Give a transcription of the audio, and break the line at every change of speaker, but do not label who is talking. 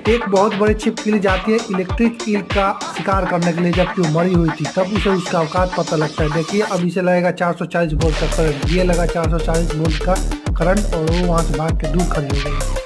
एक बहुत बड़ी छिप के लिए जाती है इलेक्ट्रिक ईल का शिकार करने के लिए, जबकि वो मरी हुई थी। तब उसे उसका औकात पता लगता है। देखिए अब इसे लगेगा 440 वोल्ट का करंट, ये लगा 440 वोल्ट का करंट और वो वहाँ से भाग के दूर खड़ी हो गई।